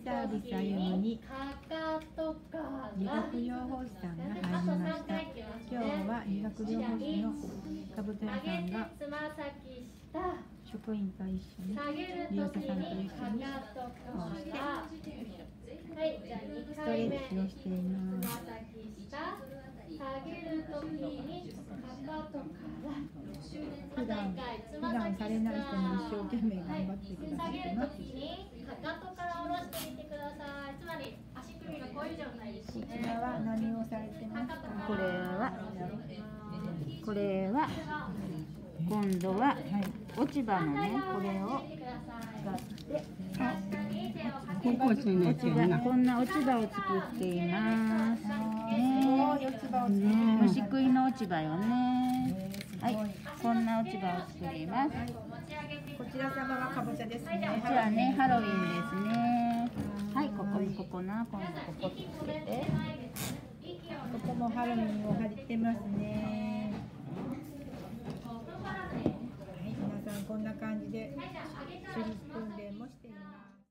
サービス歩むに理学療法士さんが入りました。今日は理学療法士のかぶと屋さんが職員と一緒に利用者さんと一緒にこうしてストレッチをしています。普段されない人も一生懸命頑張ってくださってます。 かかとから下ろしてみてください。つまり足首がこういう状態ですね。 こちらは何をされてますか？ これは今度は落ち葉のね、これを使ってこんな落ち葉を作っていますね。虫食いの落ち葉よね。はい、こんな落ち葉を作ります。 こちら様はかぼちゃですね。 こちらね、ハロウィンですね。はい、ここな、今度ここつけて。 ここもハロウィンを貼ってますね。はい、皆さんこんな感じで手術訓練もしています。